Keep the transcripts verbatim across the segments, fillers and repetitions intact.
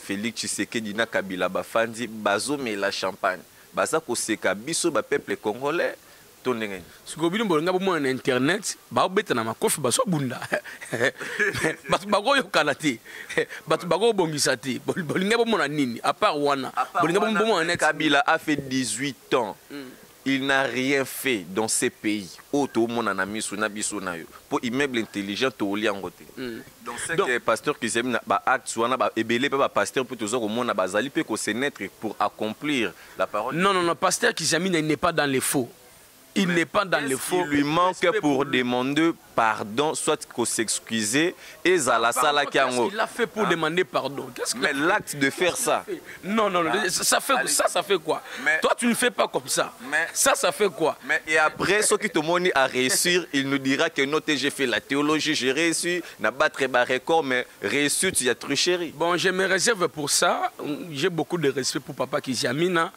Félix Tshisekedi na Kabila bafandi bazomela champagne baza koseka biso ba peuple congolais tonenge siko bino bolanga bo na internet ba obeta na makofi baso bunda batu bago yokana te batu bago bongisa te bolinga bo na nini à part wana bolinga bo mo net. Kabila a fait dix-huit ans. Mm. Il n'a rien fait dans ces pays. Auto mon ami suna biso na yo. Pour immeuble intelligent to liangote. Donc c'est que pasteur qui s'aime na ba acte wana ba ebele ba pasteur pour toujours au monde bazali pe ko se naître pour accomplir la parole. Non non non, pasteur qui s'aime n'est pas dans les faux. Il n'est pas dans les faux. Il lui manque pour demander pardon, soit qu'on s'excuser et Zala Sala Kiango. Il a fait pour demander pardon. Mais l'acte de faire ça. Non, non, non. Ça, fait, ça, ça fait quoi? Mais, toi, tu ne fais pas comme ça. Mais, ça, ça fait quoi? Mais, et après, ce qui te montre à réussir, il nous dira que non, j'ai fait la théologie, j'ai réussi, n'a pas très bas record, mais réussi, tu as triché. Bon, je me réserve pour ça. J'ai beaucoup de respect pour papa Kiziamina.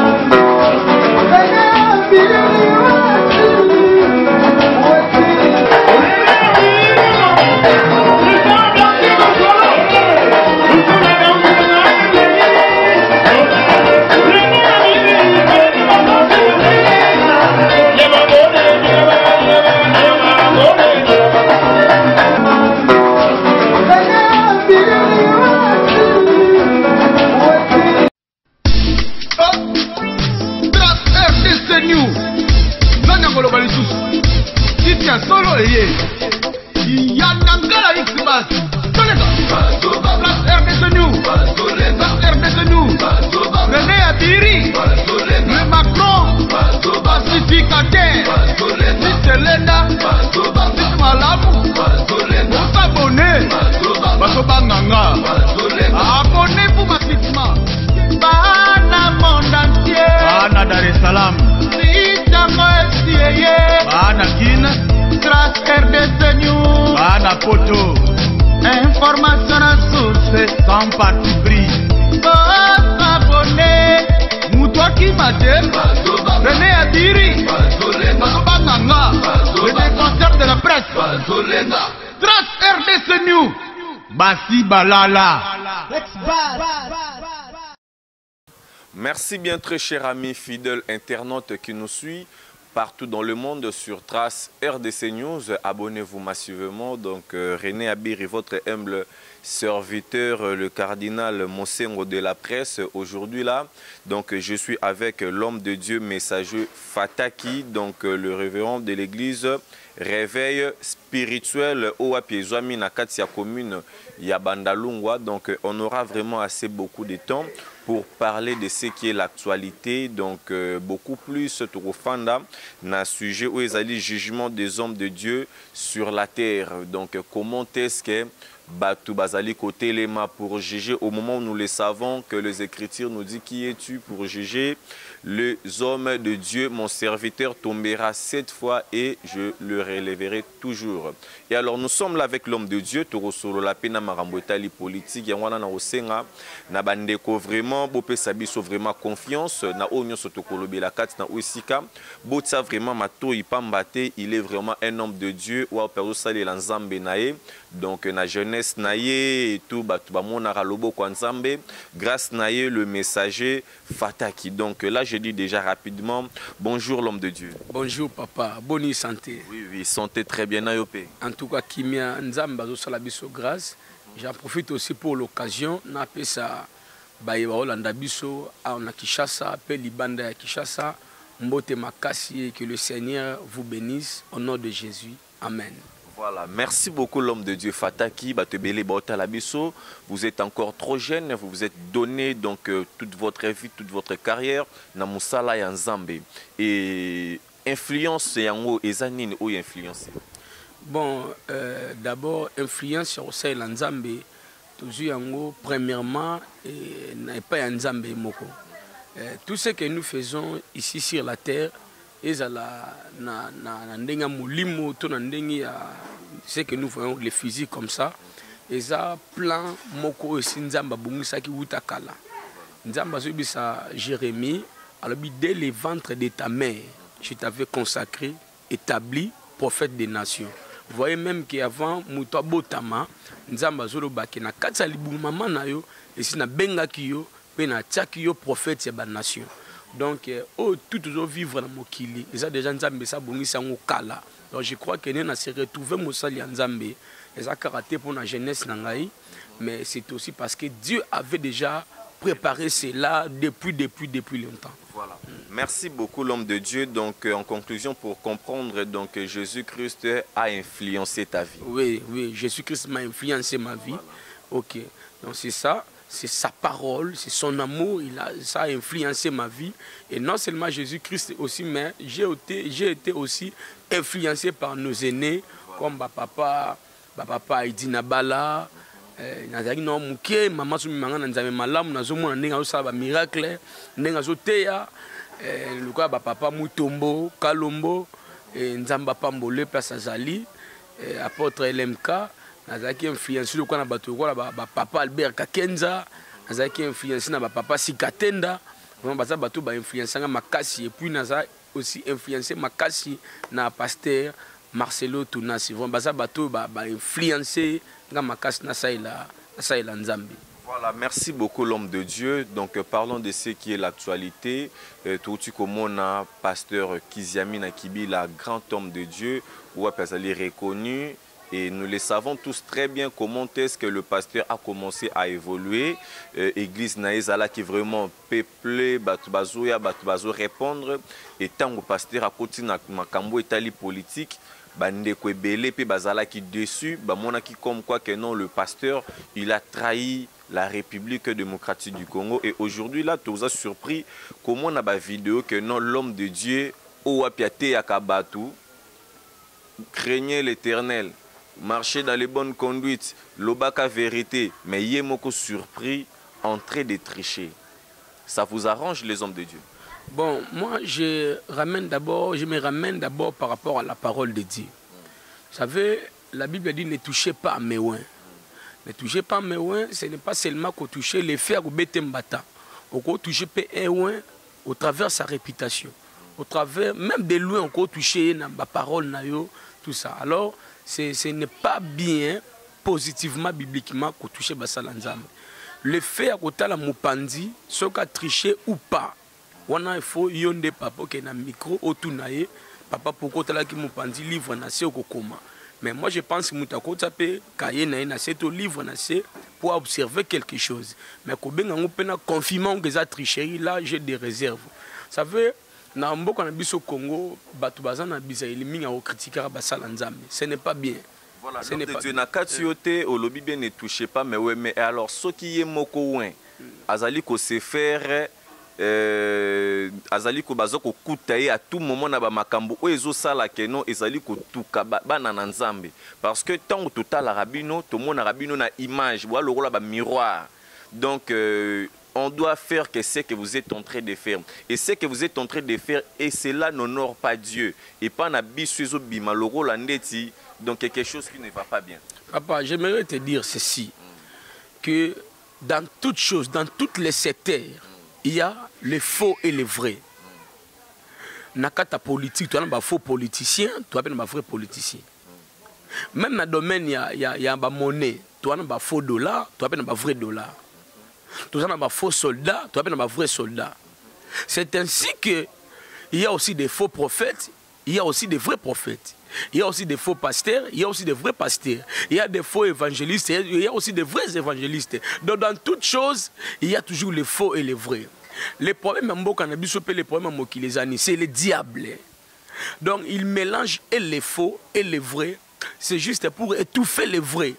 Solo eye Yanangala Xbas R D C New R D C New René Adiri Le Macron Pacificateur Selena Malamu Abonné Basobanganga Abonnez-vous massivement Bana monde entier Bana Dar es Salaam Bana Guinée Trace R D C News Bana Poto Information à source sans parti pris Abonné Moutoua qui m'attend René Adiri Basobanganga Le défenseur de la presse Trace R D C News Bassi Balala. Merci bien très cher ami fidèle internaute qui nous suit partout dans le monde sur Trace R D C News. Abonnez-vous massivement. Donc euh, René Abiri, votre humble serviteur, le cardinal Monsengo de la presse aujourd'hui là. Donc je suis avec l'homme de Dieu messager Fataki, donc euh, le révérend de l'église Réveil spirituel au Apiezwami na Katia commune Yabandalungwa. Donc on aura vraiment assez beaucoup de temps pour parler de ce qui est l'actualité, donc euh, beaucoup plus Turufanda na sujet où ils allaient jugement des hommes de Dieu sur la terre. Donc comment est-ce que Batu Bazali côté Lema pour juger au moment où nous le savons que les Écritures nous disent qui es-tu pour juger les hommes de Dieu, mon serviteur tombera sept fois et je le relèverai toujours. Et alors nous sommes là avec l'homme de Dieu, Torosolo la pena marambotali politique, yangwana na osenga, na bandeko vraiment, bopé sabiso vraiment confiance, na onyo sotokolobe la kat na osika, botsa vraiment mato ipambate, il est vraiment un homme de Dieu, ou perso sali lanzambe nae, donc na jeunesse nae et tout, batu ba monara lobo kwa nzambe, grâce nae le messager Fataki. Donc là je dis déjà rapidement, bonjour l'homme de Dieu. Bonjour papa, bonne santé. Oui, oui, santé très bien, Nayopé. En tout cas, Kimia Nzamba Salabiso grâce. J'en profite aussi pour l'occasion, n'appelle ça Baïba Landabiso, à Kishasa, appelle Libanda Kishasa, Mbote Makasi, et que le Seigneur vous bénisse au nom de Jésus. Amen. Voilà, merci beaucoup l'homme de Dieu Fataki, Batebele Baotalabiso. Vous êtes encore trop jeune, vous vous êtes donné donc euh, toute votre vie, toute votre carrière na Musala ya Nzambe. Et influence yango ezanine ou influence. Bon, euh, d'abord influence sur Osei Nzambe, toujours yango premièrement n'est pas ya Nzambe moko. Euh, tout ce que nous faisons ici sur la terre ezala na na ndenga mulimo to na ndengi ya ce que nous voyons les physiques comme ça eza plan moko aussi Nzamba bungisa ki utakala Nzamba sobisa Jérémie alors dès le ventre de ta mère je t'avais consacré établi prophète des nations Vous voyez même qu'avant, Moutoua Botama, Nzamba Zolo Baki, na Katsa Liboumama na yo, et si na Benga Kiyo, pe na Tchaki yo prophète de la nation. Donc, oh, tout toujours vivre dans Mokili. Et ça, déjà, Nzambe, ça, bongi, ça, kala. Donc, je crois que nous, on s'est retrouvé Moussali Nzambe. Et ça, karaté pour la jeunesse, mais c'est aussi parce que Dieu avait déjà préparé cela depuis, depuis, depuis longtemps. Voilà. Merci beaucoup l'homme de Dieu. Donc en conclusion, pour comprendre, donc Jésus-Christ a influencé ta vie. Oui, oui, Jésus-Christ m'a influencé ma vie. Voilà. Ok, donc c'est ça, c'est sa parole, c'est son amour, il a, ça a influencé ma vie. Et non seulement Jésus-Christ aussi, mais j'ai été, j'ai été aussi influencé par nos aînés, voilà. Comme ma papa, ma papa Idina Bala. Nazaki no muke mama sumi mangana nzame malamu nazomona ndenge azosala ba miracle ndenge azoteya luka ba papa Mutombo Kalombo nzamba pambole place azali apôtre L M K nazaki influence luka na bato ko ba papa Albert Kakenza nazaki influence na ba papa Sikatenda vraiment baza bato ba influence nga makasi et puis naza aussi influencer makasi na pasteur Marcelo Tunasi vraiment baza bato ba influencer Voilà, merci beaucoup l'homme de Dieu. Donc parlons de ce qui est l'actualité. Euh, tout comme on a pasteur Kiziami Nakibi, la grand homme de Dieu, ou est reconnu. Et nous le savons tous très bien comment est-ce que le pasteur a commencé à évoluer. Euh, Église Naïzala qui est vraiment peuplée, Batoubazoya, Batoubazo répondre. Et tant que le pasteur a continué à Makambo Italie politique, bandeko ebele pe bazala qui dessus bamona qui comme quoi que non, le pasteur il a trahi la République démocratique du Congo. Et aujourd'hui là tu vous as surpris comment on a ba vidéo que non, l'homme de Dieu owapiate yakabatu craignait l'Éternel, marchait dans les bonnes conduites, lobaka vérité, mais yemoko surpris en train de tricher. Ça vous arrange les hommes de Dieu? Bon, moi, je, ramène d'abord, je me ramène d'abord par rapport à la parole de Dieu. Vous savez, la Bible dit ne touchez pas à mes ouins. Ne touchez pas à mes ouins, ce n'est pas seulement qu'on touche les fers ou bétembata. On peut toucher un ouin au travers de sa réputation. Au travers, même de loin, on peut toucher la parole, tout ça. Alors, ce n'est pas bien, positivement, bibliquement, qu'on touche Basalanzam. Le fait à côté de la Moupandi, ce qu'a triché ou pas. Il faut yonde papa qui est dans le micro autour papa pourquoi tu as qui m'pandi livre na c'est comment. Mais moi je pense que mutako tape cahier na na c'est au livre na c'est pour observer quelque chose. Mais ko benga ngopena confirmant que ça tricherie là j'ai des réserves. Ça veut na mboka na biso Congo batu bazana bisa eliminga au critiquer basala nzambe. Ce n'est pas bien. Voilà, ce n'est pas bien. Na katiote au lobby bien ne touchez pas mais ouais mais alors ce qui est moko ouin azali ko se faire Euh, azali ko bazoko kutaye à tout moment na ba makambo o ezo sala ke non ezali ko tuka bana na nzambe parce que tant total rabino tout monde rabino na image voilà le ba miroir donc euh, on doit faire que ce que vous êtes en train de faire et ce que vous êtes en train de faire et cela n'honore pas Dieu et pas na bisuzo bima le rôle ndeti donc quelque chose qui ne va pas bien. Papa, j'aimerais te dire ceci que dans toutes choses, dans tous les secteurs, il y a les faux et les vrais. Nakata politique, tu as un faux politicien, tu as un vrai politicien. Même dans le domaine, il y a, il y a, il y a une monnaie, tu as un faux dollar, tu as un vrai dollar. Tu as un faux soldat, tu as un vrai soldat. C'est ainsi qu'il y a aussi des faux prophètes, il y a aussi des vrais prophètes. Il y a aussi des faux pasteurs, il y a aussi des vrais pasteurs. Il y a des faux évangélistes, il y a aussi des vrais évangélistes. Donc dans toutes choses, il y a toujours les faux et les vrais. Les problèmes les problèmes c'est le diable. Donc il mélange et les faux et les vrais. C'est juste pour étouffer les vrais.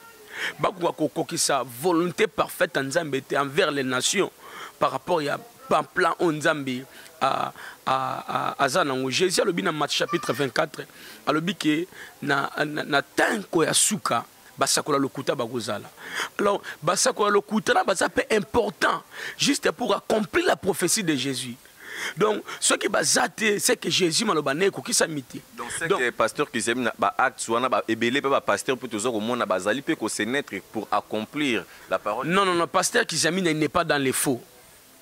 Sa volonté parfaite envers les nations par rapport à un plan en Zambie. À à à Zanango. Jésus a le bin Matthieu chapitre vingt-quatre a le que na na tanko ya suka basakola lokuta bagozala. Alors basakola lokuta na basape important juste pour accomplir la prophétie de Jésus. Donc ce qui bazate c'est que Jésus malobane ko kisamiti. Donc c'est que pasteur qui s'aime ba acte wana ba ebele ba pasteur pour toujours au monde na bazali pe ko se naître pour accomplir la parole. Non non non pasteur qui s'aime n'est pas dans les faux.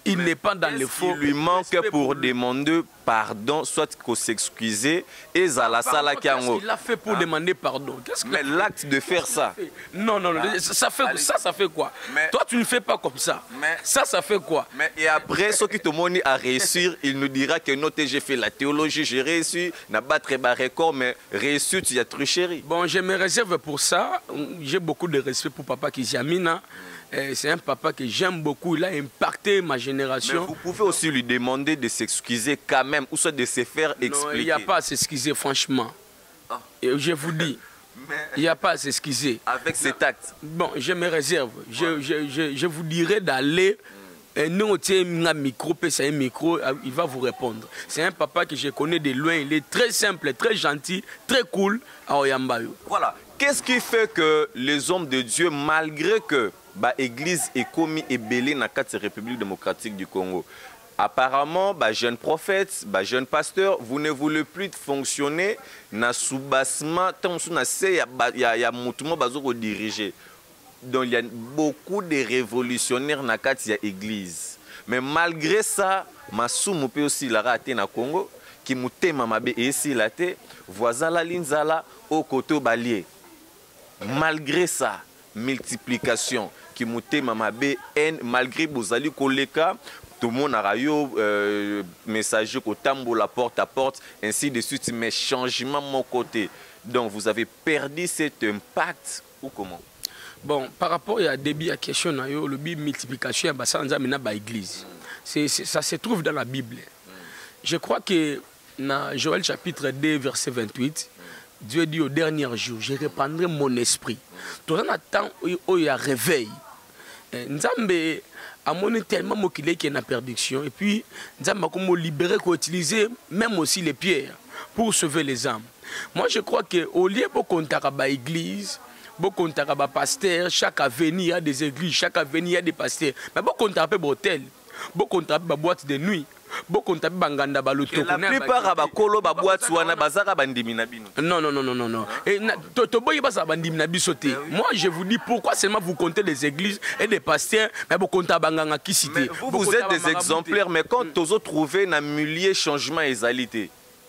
il n'est pas dans le faux. Il lui manque pour, pour demander pardon, soit qu'on s'excuser et Zala Sala Kiango. Qu'est-ce qu'il a fait pour ah. demander pardon? Mais l'acte de faire ça. Non, non, non. Ah. Ça, fait, ça, ça fait quoi? Mais, toi, tu ne fais pas comme ça. Mais, ça, ça fait quoi? Mais, et après, ce qui te montre à réussir, il nous dira que non, j'ai fait la théologie, j'ai réussi, n'a pas très bas record, mais réussi, tu as triché. Bon, je me réserve pour ça. J'ai beaucoup de respect pour papa Kiziamina. C'est un papa que j'aime beaucoup, il a impacté ma génération. Mais vous pouvez aussi lui demander de s'excuser quand même, ou soit de se faire expliquer. Non, il n'y a pas à s'excuser, franchement. Ah. Et je vous dis, mais... il n'y a pas à s'excuser. Avec cet acte. Bon, je me réserve. Je, ouais. je, je, je vous dirais d'aller... Mm. Nous, on tient un micro, c'est un micro, il va vous répondre. C'est un papa que je connais de loin, il est très simple, très gentil, très cool à Oyambayo. Voilà. Qu'est-ce qui fait que les hommes de Dieu, malgré que bah, l'église est commis et belée dans la République démocratique du Congo, apparemment, bah, jeune prophète, bah, jeune pasteur, vous ne voulez plus fonctionner dans le soubassement, il y a mouvement qui dirigé. Donc il y a beaucoup de révolutionnaires dans l'église. Mais malgré ça, Masumu peut aussi la rater dans le Congo, qui m'a mamabe et ici la té, voisin la linzala au côté balier. Malgré ça, multiplication, qui m'a mamabe haine, malgré Bozali Koleka, tout le monde a eu euh, message au tambour, la porte à porte, ainsi de suite, mais changement de mon côté. Donc vous avez perdu cet impact ou comment? Bon, par rapport à début à question, le Bible multiplication, ça se trouve dans la Bible. Je crois que dans Joël chapitre deux, verset vingt-huit, Dieu dit au dernier jour, je reprendrai mon esprit. Tout un temps où il y a réveil. Nzambe a monné tellement qu'il y a une perdition. Et puis, Nzambe a comme libéré qu'on utilise même aussi les pierres pour sauver les âmes. Moi, je crois qu'au lieu de contacter l'église, beaucoup de pasteurs, chaque avenue il y a des églises, chaque avenue il y a des pasteurs. Mais beaucoup de hôtel, beaucoup de boîtes de nuit, beaucoup de banganda baloto. La plupart des kolo ba boîte wana bazaka bandimi na bino. Non non non non non non. Et to boye baza bandimi na bisoté. Moi je vous dis pourquoi seulement vous comptez des églises et des pasteurs, mais vous comptez banganga qui cité. Vous vous êtes des exemplaires, mais quand vous avez trouvé un milieu changement et égalité.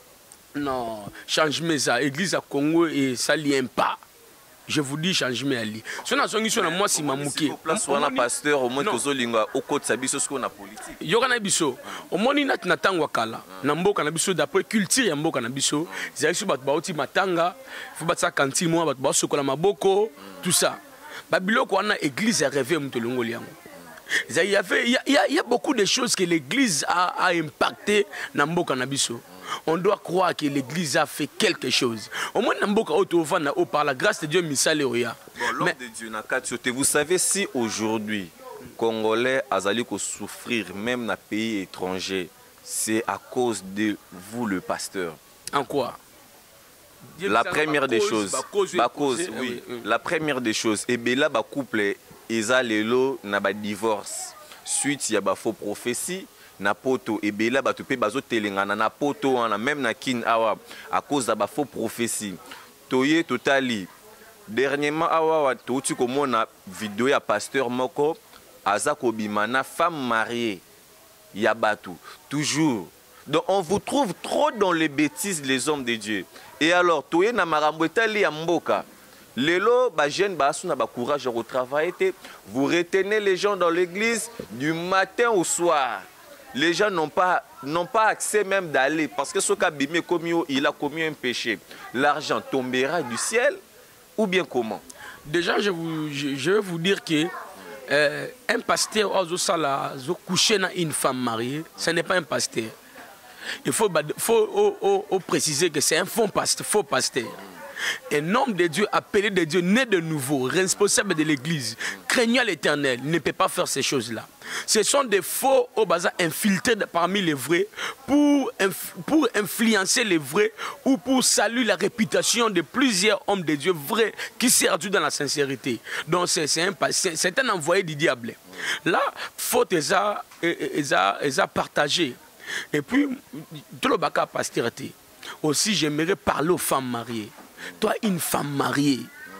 Non, changement ça, église à Congo et ça lien pas. Je vous dis changement ali. Si on a songi sur moi si mamouké. Place wana pasteur au moins tozo lingwa okot sabiso ce qu'on a politique. Yokana biso. Au moni nat natangwa kala. Na mboka na biso d'après culture ya mboka na biso. Zali so bat baoti matanga, faut batsa kanti moi bat baso kola maboko, tout ça. Ba biloko wana église a rêvé mtolongo liango. Il y avait il y a, il y a beaucoup de choses que l'église a, a impacté na mboka na biso. On doit croire que l'église a fait quelque chose. Au moins, par la grâce de Dieu, l'homme de Dieu, vous savez si aujourd'hui, Congolais azali ko souffrir même dans les pays étrangers, c'est à cause de vous, le pasteur. En quoi? La première des choses, la cause, oui, la première des choses, et bien là, le couple, ils ont le divorce. Suite, il y a des faux prophéties. Na poto et bela ba topé bazo telengana na poto wana même na kin awa à cause da ba faux prophétie toye totali dernièrement awa to tu komona vidéo ya pasteur moko azako bimana femme mariée ya batu toujours. Donc on vous trouve trop dans les bêtises les hommes de Dieu. Et alors toye na marambo etali ya mboka lelo ba jeune ba asuna ba courage au travail, vous retenez les gens dans l'église du matin au soir. Les gens n'ont pas, n'ont pas accès même d'aller. Parce que ce qu'a bimé commis, il a commis un péché. L'argent tombera du ciel ou bien comment? Déjà, je, vous, je, je vais vous dire que euh, un pasteur qui couché dans une femme mariée, ce n'est pas un pasteur. Il faut, faut oh, oh, oh, préciser que c'est un faux pasteur, faux pasteur. Un homme de Dieu, appelé de Dieu, né de nouveau, responsable de l'église, craignant l'Éternel, ne peut pas faire ces choses-là. Ce sont des faux au bazar infiltrés parmi les vrais pour, pour influencer les vrais ou pour saluer la réputation de plusieurs hommes de Dieu vrais qui servent dans la sincérité. Donc c'est un, un envoyé du diable. Là, faute est à partager. Et puis, tout le baka pastorité. Aussi, j'aimerais parler aux femmes mariées. Toi, une femme mariée,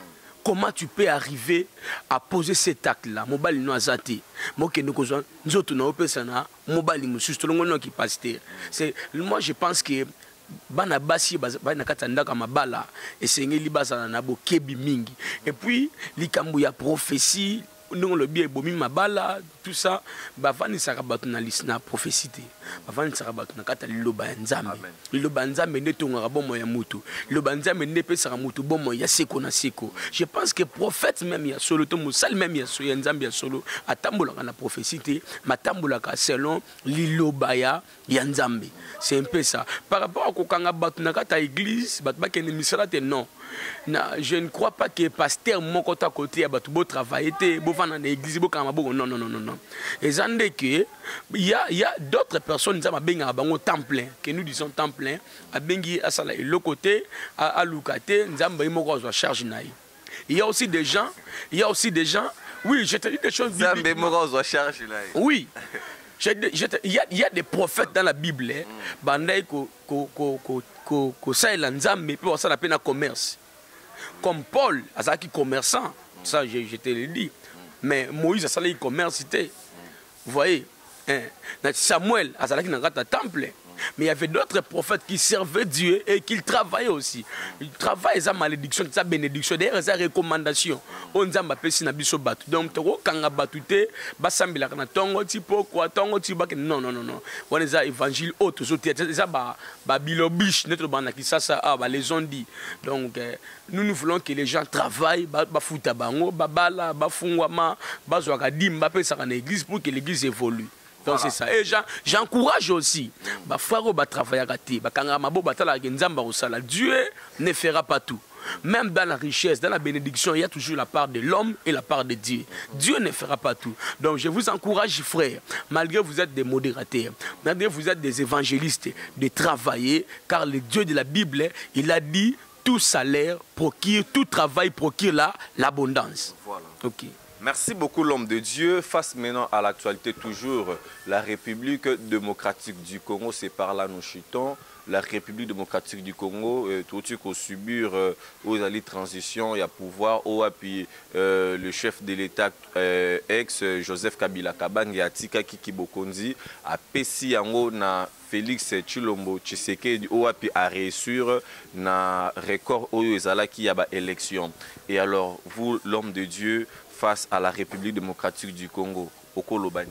comment tu peux arriver à poser cet acte-là? Mobile no azati. Moi que nous causons, nous autres nous opérons mobile nous juste le monde qui passe. C'est moi je pense que bana basi bana katanda kama bala et sengeli basa na bo kebi mingi. Et puis likambo ya prophétie nous le bien bomi mabala tout ça bavani sarabatu na lisna prophétie bavani sarabatu na kata liloba nzambe liloba nzambe netonga bomo ya mutu liloba nzambe nepesa mutu bomo ya seko na seko. Je pense que prophète même ya solo to musal même ya solo nzambe ya solo atambola na prophétie matambola ka selon liloba ya ya nzambe. C'est un peu ça par rapport à kokanga batu na kata église batu ba kene misrate non na je ne crois pas que pasteur mon côté à côté ya batu bo travailler te bo vana na église bo kama bo non non non non. Et zande que il y a il y a d'autres personnes ça benga bango temps plein que nous disons temps plein a bengi asala et le côté à à lukate nzamba imoko zo charge naï. Il y a aussi des gens il y a aussi des gens oui je te dis des choses nzamba imoko zo charge naï. Oui. Je, je, il, y a, il y a des prophètes dans la Bible hein, bandai ko ko ko ko ko ko ça il nzambe puis ça la peine à commerce. Comme Paul, azaki commerçant, ça je, je te le dis. Mais Moïse a il commerçait. Vous voyez, hein? Samuel azaki dans le temple. Mais il y avait d'autres prophètes qui servaient Dieu et qui travaillaient aussi. Ils travaillent sa malédiction, sa bénédiction, d'ailleurs sa recommandation. On nous a appelé si nabiso batu. Donc quand on a battuté, basambi la kana tongo tipo quoi tongo tipo non non non non. On les a évangile autres autres. Ça ba ba bilobish notre banda qui ça ça ah ba les ont dit. Donc nous nous voulons que les gens travaillent, ba ba futa bango, ba bala, ba fungwama, ba zoaka dimba pe ça en église pour que l'église évolue. Donc c'est ça. Et j'encourage aussi. Bah frère bah travailler à gâter. Bah quand mabo batala genzamba osala. Dieu ne fera pas tout. Même dans la richesse, dans la bénédiction, il y a toujours la part de l'homme et la part de Dieu. Dieu ne fera pas tout. Donc je vous encourage, frères, malgré que vous êtes des modérateurs, malgré que vous êtes des évangélistes, de travailler, car le Dieu de la Bible, il a dit tout salaire procure, tout travail procure la l'abondance. Voilà. Ok. Merci beaucoup l'homme de Dieu. Face maintenant à l'actualité toujours, la République démocratique du Congo, c'est par là nous chutons. La République démocratique du Congo, euh, tout ce qu'on subir euh, aux alliés de transition, il y a pouvoir, au appui euh, le chef de l'État euh, ex Joseph Kabila Kabange Atika Kiki Bokonzi a Pessi Yango na Félix Tshilombo Tshisekedi au appui à réussir na record au ezala qui y a élection. Et alors vous l'homme de Dieu face à la République démocratique du Congo, au Kolobani.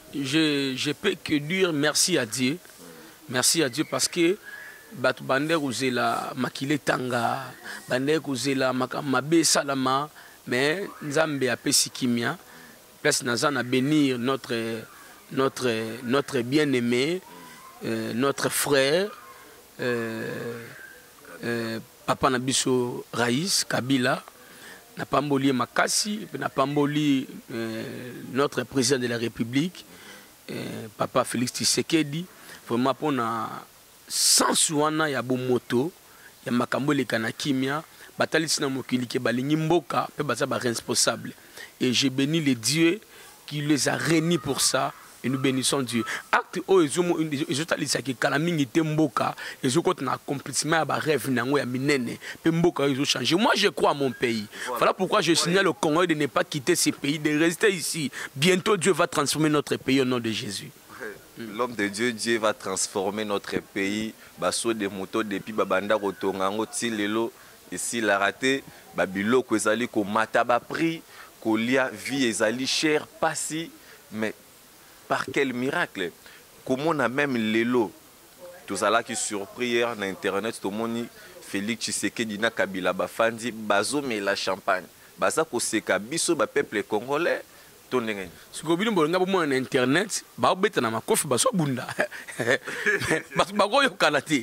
Je je peux que dire merci à Dieu. Merci à Dieu parce que batu bander uzela makile tanga bander uzela mabe salama mais nzambe apesi kimia place nazana bénir notre notre notre bien-aimé euh, notre frère euh, euh, papa nabiso Raïs Kabila na pamboli makasi na pamboli euh, notre président de la République euh, papa Félix Tshisekedi. Vraiment pour na sans wana ya bomoto ya makambo le kana kimia batali sina mokili ke balingi mboka pe baza ba responsable et je bénis les dieux qui les a réunis pour ça et nous bénissons Dieu. Acte o ezomo ezotali sa ke kala mingi te mboka ezokota na accomplissement ba rêve nango ya minene pe mboka ezo changer. Moi je crois à mon pays. Voilà, voilà pourquoi je signale au Congo de ne pas quitter ce pays, de rester ici. Bientôt Dieu va transformer notre pays au nom de Jésus. L'homme de Dieu, Dieu va transformer notre pays. Baso de moto depuis babanda rotongango tilelo ici la raté babilo ko ezali ko mataba prix ko lia vie ezali cher passi mais par quel miracle comment on a même lelo tout ça là qui surpris hier na internet tout moni Félix Tshisekedi na Kabila bafandi bazo mais la champagne baza ko seka biso ba peuple congolais. Si vous avez un internet, vous avez un makofi, vous avez un kanate,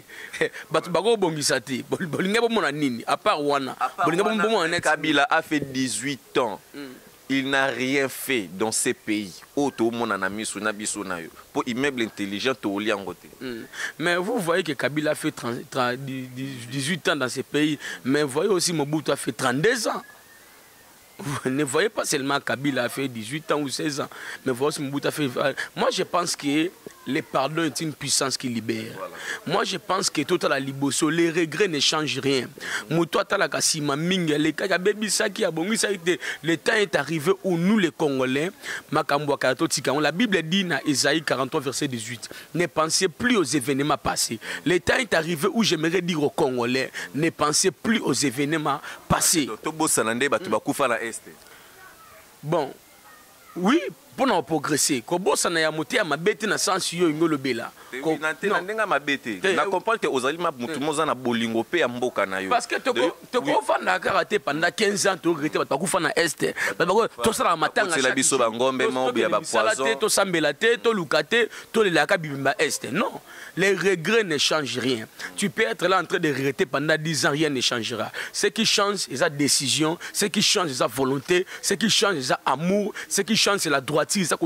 à part Wana. Kabila a fait dix-huit ans. Il n'a rien fait dans ces pays. Pour immeuble intelligent, mais vous voyez que Kabila a fait dix-huit ans dans ces pays, mais vous voyez aussi Mobutu a fait trente-deux ans. Vous ne voyez pas seulement Kabila a fait dix-huit ans ou seize ans, mais voici Mobutu a fait. Moi, je pense qu'il le pardon est une puissance qui libère. Voilà. Moi, je pense que tout à la liboso, les regrets ne changent rien. Le temps est arrivé où nous, les Congolais, la Bible dit dans Ésaïe quarante-trois, verset dix-huit, ne pensez plus aux événements passés. Le temps est arrivé où j'aimerais dire aux Congolais, ne pensez plus aux événements passés. Bon, oui, pour nous progresser. Quand on a monté à ma bête na sens yo ngolo bela. Na ma bête. Na comprendre que aux aliments tout le monde na bolingo pe ya mboka na yo. Parce que to to ko fanda karaté pendant quinze ans to regretter ba ku fana est. Ba ko to sala matanga. C'est la biso ba ngombe mo ya ba poison. To sambela te to lukate to le laka bibimba est. Non, les regrets ne changent rien. Tu peux être là en train de regretter pendant dix ans, rien ne changera. Ce qui change c'est sa décision, ce qui change c'est sa volonté, ce qui change c'est sa amour, ce qui change c'est la droite. C'est ça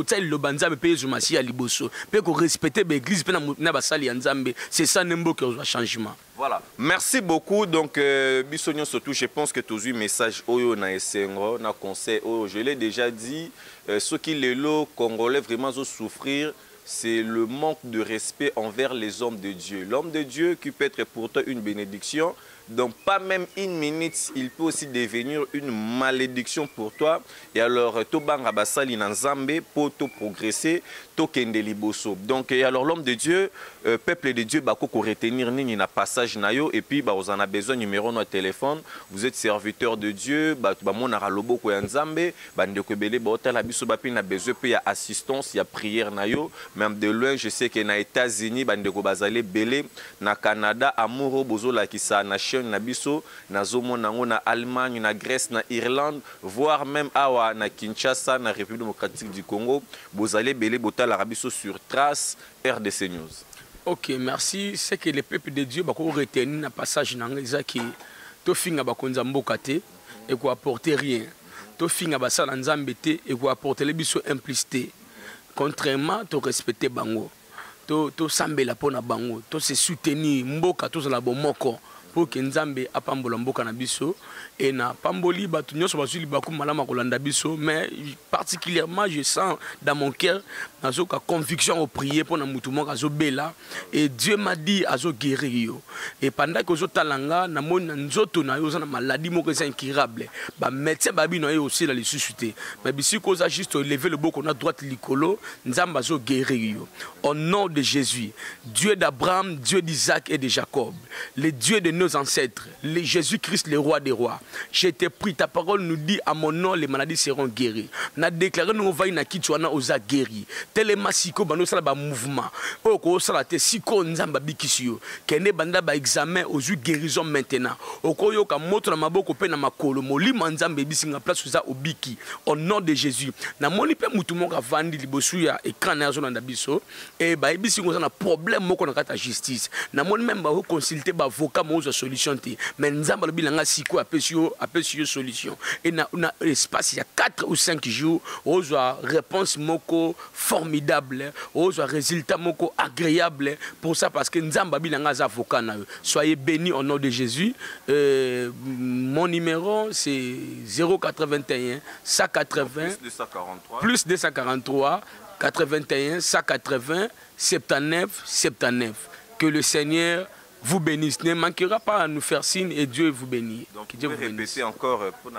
n'importe quel changement. Voilà. Merci beaucoup. Donc, euh, Bissonio surtout, je pense que tous les messages Oyo na Essengo, na conseil Oyo, je l'ai déjà dit, euh, ceux qui les lots congolais vraiment ont souffrir, c'est le manque de respect envers les hommes de Dieu. L'homme de Dieu qui peut être pour toi une bénédiction. Donc, pas même une minute, il peut aussi devenir une malédiction pour toi. Et alors, Toban Rabasali Nanzambe, pour te progresser, Tokende Liboso. Donc, et alors, l'homme de Dieu, euh, peuple de Dieu, Bako ko retenir ni na passage nayo. Et puis, bah, vous en avez besoin, numéro de téléphone. Vous êtes serviteur de Dieu, bah, bah, mon aralobo ko yanzambe, bah, ndeko bele, bah, hôtel abiso, bah, puis na besoin, puis il y a assistance, il y a prière nayo. Même de loin, je sais que na États-Unis, bah, ndeko bazale belé, na Canada, amouro, bozo la qui sa nation. Na biso na zomo nango na Allemagne, na Grèce, na Irlande, voire même awa na Kinshasa, na République démocratique du Congo. Vous allez belé botal arabiso sur Trace R D C News. Ok, merci. C'est que le peuple de Dieu va retenir un passage dans les qui to finga ba konza mboka te et ko apporter rien. To finga ba sala nzambe te et ko apporter les biso implicité. Contrairement to respecter bango. To to sambela pona bango, to se soutenir mboka to la bomoko. Pour que Nzambe apambola mboka na biso et na pamboli batu nyonso bazuli baku malama kolanda biso, mais particulièrement je sens dans mon cœur nazo ka conviction au prier pour na mutu moko azo bela et Dieu m'a dit azo guérir yo et pendant que zo talanga na mona nzoto na yo za na maladie moko c'est incurable ba médecin babi na yo aussi la ressusciter mais bisi ko za juste lever le boko na droite likolo Nzamba azo guérir yo au nom de Jésus, Dieu d'Abraham, Dieu d'Isaac et de Jacob, le Dieu de nos ancêtres, le Jésus-Christ, le roi des rois. Je te prie, ta parole nous dit à mon nom, les maladies seront guéries. N'a déclaré nous va na kitwana oza guéri. Tellement siko bano sala ba mouvement. O ko sala te siko nzamba bikisio. Kene banda ba examen ozu guérison maintenant. O ko yo ka moto na maboko pe na makolo molima nzambe bisinga place oza obiki. Au nom de Jésus. Na moni pe mutu monka vandi libosu ya écran na zona ndabiso et ba bisinga oza na problème moko na kata justice. Na moni même ba consulter ba avocat mo solution te mais nzamba lo bilanga siko apesio apesio solution et na na espace il y a quatre ou cinq jours aux réponse moko formidable aux résultats moko agréable pour ça parce que nzamba bilanga za avocat na soyez bénis au nom de Jésus. Euh, mon numéro c'est zéro quatre-vingt-un cent quatre-vingts plus deux cent quarante-trois quatre-vingt-un cent quatre-vingts soixante-dix-neuf soixante-dix-neuf. Que le Seigneur vous bénisse, ne manquera pas à nous faire signe et Dieu vous bénit. Donc, que Dieu vous bénisse. Encore pour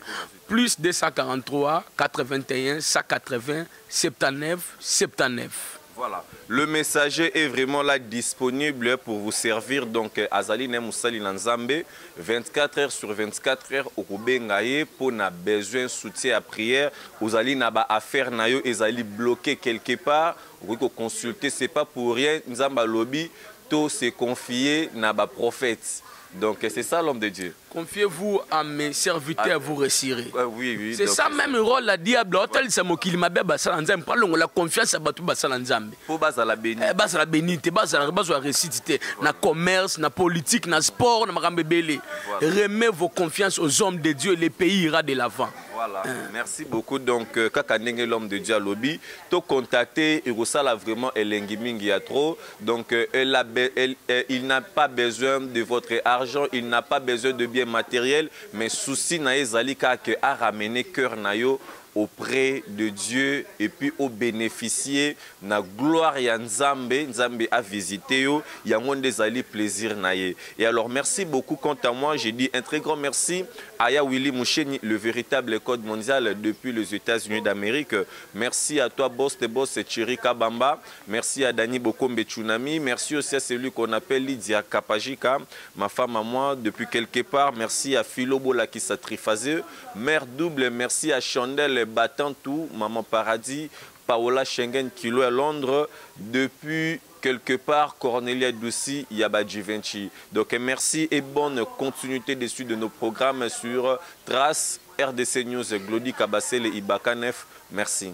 plus deux cent quarante-trois quatre-vingt-un cent quatre-vingts soixante-dix-neuf soixante-dix-neuf. Voilà, le messager est vraiment là disponible pour vous servir. Donc, Azali Nemoussali Nanzambe, vingt-quatre heures sur vingt-quatre heures, au Kubengaye, pour na besoin de soutien à prière. Vous allez n'aba affaire nayo, ils allez bloquer quelque part. Vous pouvez consulter, c'est pas pour rien. Nzamba lobby, tout se confier n'aba prophète. Donc c'est ça l'homme de Dieu. Confiez-vous à mes serviteurs, ah, vous réussirez. Ah, oui, oui. C'est ça même le rôle la diable. Hôtel c'est moi qui m'a bien basala nzambe. Parlons la confiance à batu basala nzambe. Pour basala béni. Eh basala béni, te basala basala réciter. Na commerce, na politique, na sport, na makambe belé. Remettez vos confiances aux hommes de Dieu, le pays ira de l'avant. Voilà, hein. Merci beaucoup. Donc, kaka ndenge l'homme de Dieu à lobby, to contacter, il resala vraiment elengi mingi ya trop. Donc, elle a, elle, il n'a pas besoin de votre argent, il n'a pas besoin de biens matériels, mais souci na ezali ka que a ramener cœur na yo auprès de Dieu et puis au bénéficier na gloire ya Nzambe. Nzambe a visité yo, yango ndezali plaisir na ye. Et alors merci beaucoup. Quant à moi, j'ai dit un très grand merci à Ya Willy Moucheni, le véritable code mondial depuis les États-Unis d'Amérique. Merci à toi, boss de boss Thierry Kabamba. Merci à Dani Bokombe Tsunami. Merci aussi à celui qu'on appelle Lydia Kapajika, ma femme à moi depuis quelque part. Merci à Philo Bola qui s'attrifasé. Mère double, merci à Chandel Batantou, Maman Paradis, Paola Schengen Kilo à Londres, depuis quelque part Cornelia Doussi, Yabadji Vinci. Donc merci et bonne continuité dessus de nos programmes sur Trace R D C News, Glody Kabassel et Ibakanef. Merci.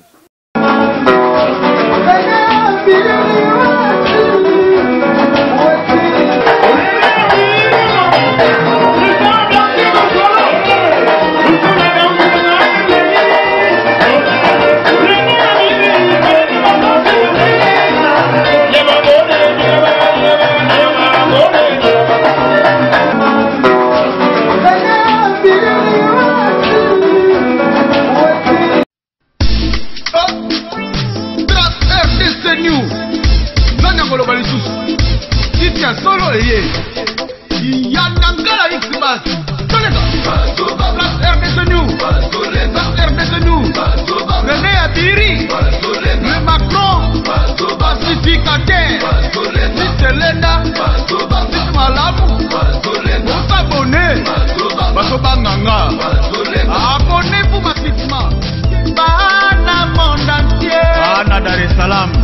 Solo eye Yanangala Xbas R D C News R D C News René Adiri Le Macron Pacificateur Site Lenda Site Malamu S'abonner Baso Banganga Abonnez-vous massivement Bana monde entier Bana Dar es Salaam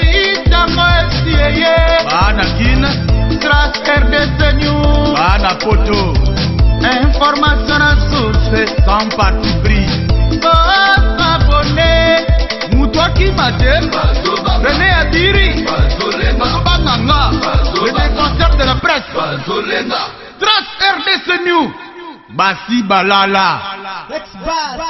Bana Guinée Trace R D C News Bana Poto Information à source sans parti pris S'abonner Moutoua qui m'attend René Adiri Baso Banganga Le défenseur de la presse Trace R D C News Basi Balala